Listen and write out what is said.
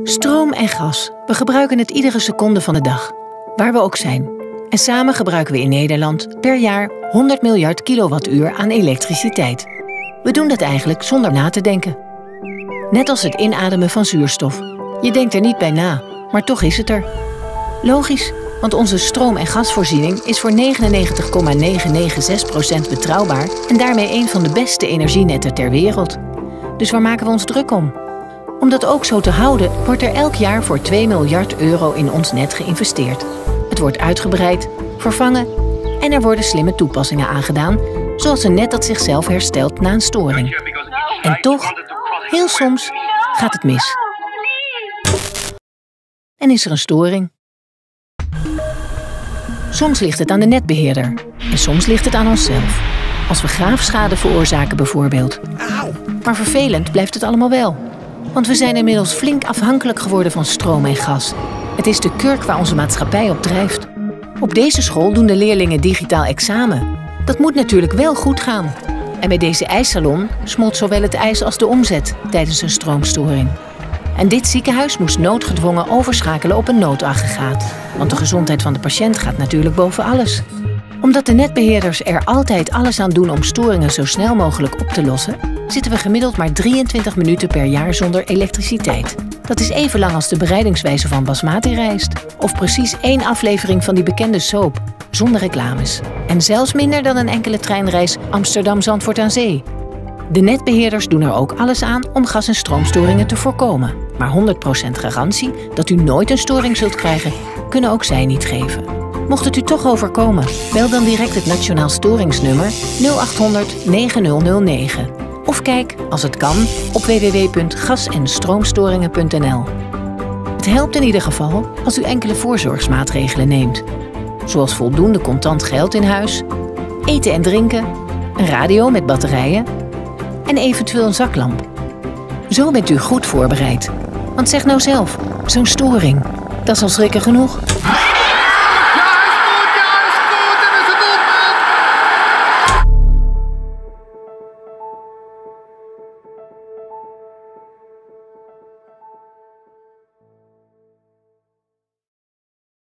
Stroom en gas. We gebruiken het iedere seconde van de dag, waar we ook zijn. En samen gebruiken we in Nederland per jaar 100 miljard kilowattuur aan elektriciteit. We doen dat eigenlijk zonder na te denken. Net als het inademen van zuurstof. Je denkt er niet bij na, maar toch is het er. Logisch, want onze stroom- en gasvoorziening is voor 99,996% betrouwbaar en daarmee een van de beste energienetten ter wereld. Dus waar maken we ons druk om? Om dat ook zo te houden, wordt er elk jaar voor 2 miljard euro in ons net geïnvesteerd. Het wordt uitgebreid, vervangen en er worden slimme toepassingen aangedaan, zoals een net dat zichzelf herstelt na een storing. En toch, heel soms, gaat het mis. En is er een storing. Soms ligt het aan de netbeheerder en soms ligt het aan onszelf. Als we graafschade veroorzaken bijvoorbeeld. Maar vervelend blijft het allemaal wel. Want we zijn inmiddels flink afhankelijk geworden van stroom en gas. Het is de kurk waar onze maatschappij op drijft. Op deze school doen de leerlingen digitaal examen. Dat moet natuurlijk wel goed gaan. En bij deze ijssalon smolt zowel het ijs als de omzet tijdens een stroomstoring. En dit ziekenhuis moest noodgedwongen overschakelen op een noodaggregaat. Want de gezondheid van de patiënt gaat natuurlijk boven alles. Omdat de netbeheerders er altijd alles aan doen om storingen zo snel mogelijk op te lossen, zitten we gemiddeld maar 23 minuten per jaar zonder elektriciteit. Dat is even lang als de bereidingswijze van basmati-rijst. Of precies 1 aflevering van die bekende soap, zonder reclames. En zelfs minder dan een enkele treinreis Amsterdam-Zandvoort aan Zee. De netbeheerders doen er ook alles aan om gas- en stroomstoringen te voorkomen. Maar 100% garantie dat u nooit een storing zult krijgen, kunnen ook zij niet geven. Mocht het u toch overkomen, bel dan direct het Nationaal Storingsnummer 0800 9009. Of kijk, als het kan, op www.gas- en stroomstoringen.nl. Het helpt in ieder geval als u enkele voorzorgsmaatregelen neemt. Zoals voldoende contant geld in huis, eten en drinken, een radio met batterijen en eventueel een zaklamp. Zo bent u goed voorbereid. Want zeg nou zelf, zo'n storing, dat is al schrikken genoeg.